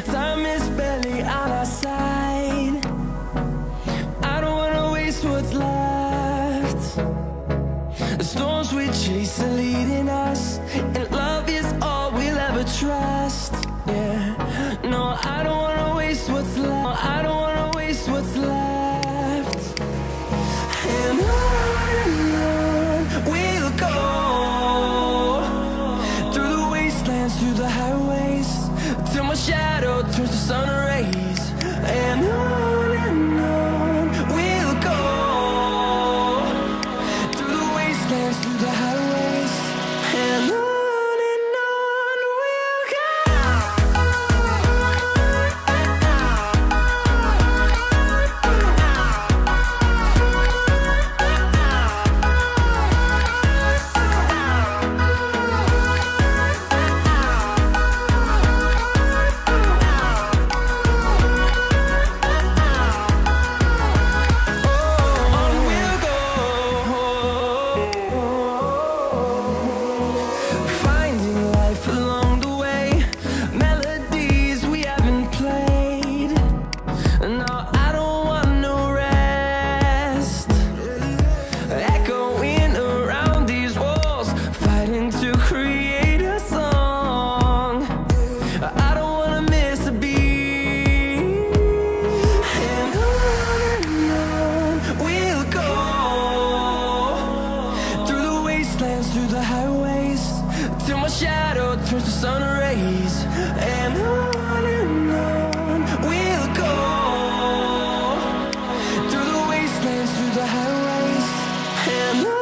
Time is barely on our side. I don't wanna waste what's left. The storms we chase are leading us, and love is all we'll ever trust. Yeah, no, I don't wanna waste what's left. I don't wanna waste what's left. And on we'll go, through the wastelands, through the highways, till my shadow turns to sun rays. And on we'll go, through the wastelands, through the highways, and on we'll go. Through the highways, till my shadow turns to sun rays. And on we'll go, through the wastelands, through the highways, and on we'll go.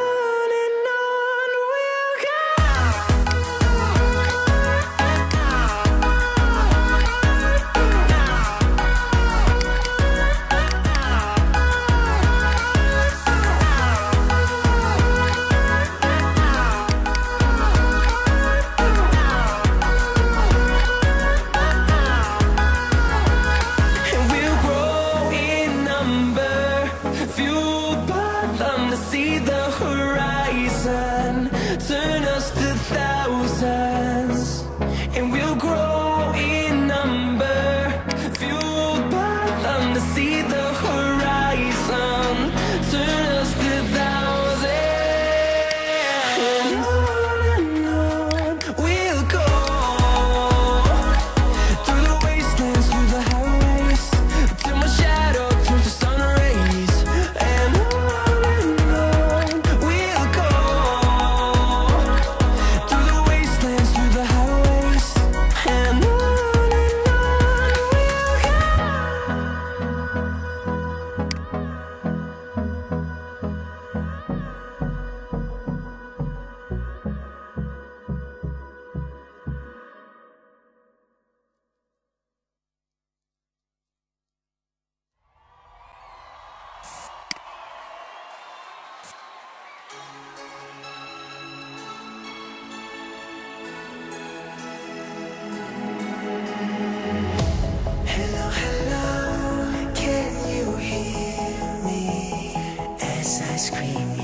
Fueled by them to see the horizon, turn us to thousands, and we'll grow in number. Fueled by them to see the horizon, turn us to thousands, and on we'll go, through the wastelands, through the highways, till my shadow turns to sun rays. I scream.